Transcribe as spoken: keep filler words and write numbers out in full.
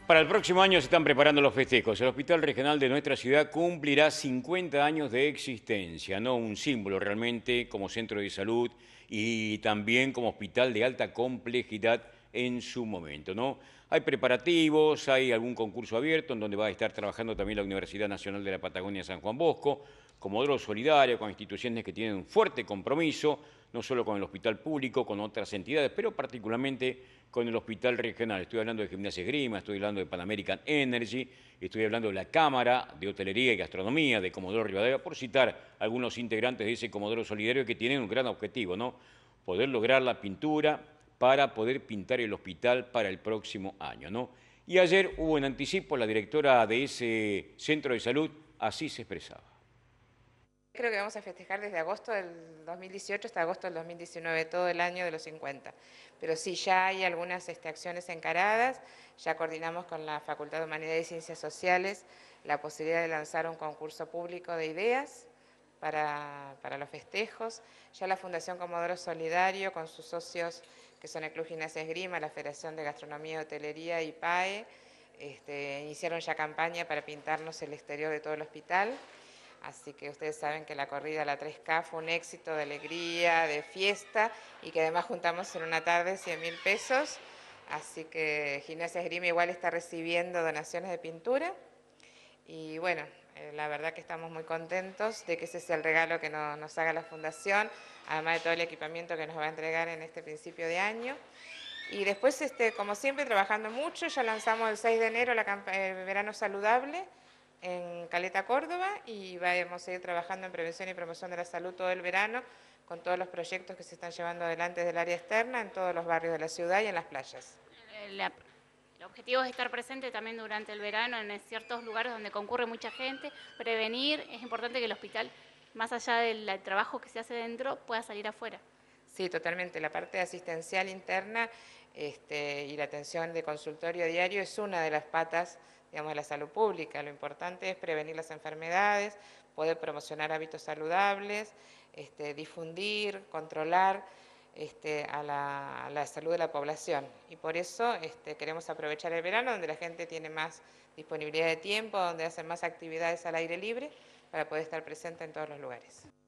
Para el próximo año se están preparando los festejos. El Hospital Regional de nuestra ciudad cumplirá cincuenta años de existencia, ¿no? Un símbolo realmente como centro de salud y también como hospital de alta complejidad en su momento, ¿no? Hay preparativos, hay algún concurso abierto en donde va a estar trabajando también la Universidad Nacional de la Patagonia San Juan Bosco, como modelo solidario, con instituciones que tienen un fuerte compromiso, no solo con el hospital público, con otras entidades, pero particularmente con el hospital regional. Estoy hablando de Gimnasia Esgrima, estoy hablando de Pan American Energy, estoy hablando de la Cámara de Hotelería y Gastronomía de Comodoro Rivadavia, por citar algunos integrantes de ese Comodoro Solidario que tienen un gran objetivo, ¿no? Poder lograr la pintura para poder pintar el hospital para el próximo año, ¿no? Y ayer hubo en anticipo, la directora de ese centro de salud así se expresaba. Creo que vamos a festejar desde agosto del dos mil dieciocho hasta agosto del dos mil diecinueve, todo el año de los cincuenta. Pero sí, ya hay algunas este, acciones encaradas, ya coordinamos con la Facultad de Humanidades y Ciencias Sociales la posibilidad de lanzar un concurso público de ideas para, para los festejos. Ya la Fundación Comodoro Solidario, con sus socios que son el Club Gimnasia Esgrima, la Federación de Gastronomía y Hotelería y P A E, este, iniciaron ya campaña para pintarnos el exterior de todo el hospital. Así que ustedes saben que la corrida a la tres K fue un éxito de alegría, de fiesta y que además juntamos en una tarde cien mil pesos. Así que Gimnasia Esgrima igual está recibiendo donaciones de pintura. Y bueno, eh, la verdad que estamos muy contentos de que ese sea el regalo que no, nos haga la Fundación, además de todo el equipamiento que nos va a entregar en este principio de año. Y después, este, como siempre, trabajando mucho, ya lanzamos el seis de enero la el verano saludable en Caleta, Córdoba, y vamos a ir trabajando en prevención y promoción de la salud todo el verano, con todos los proyectos que se están llevando adelante desde el área externa, en todos los barrios de la ciudad y en las playas. La, el objetivo es estar presente también durante el verano en ciertos lugares donde concurre mucha gente, prevenir. Es importante que el hospital, más allá del trabajo que se hace dentro, pueda salir afuera. Sí, totalmente. La parte asistencial interna este, y la atención de consultorio diario es una de las patas, digamos, de la salud pública. Lo importante es prevenir las enfermedades, poder promocionar hábitos saludables, este, difundir, controlar este, a, la, a la salud de la población. Y por eso este, queremos aprovechar el verano, donde la gente tiene más disponibilidad de tiempo, donde hacen más actividades al aire libre, para poder estar presente en todos los lugares.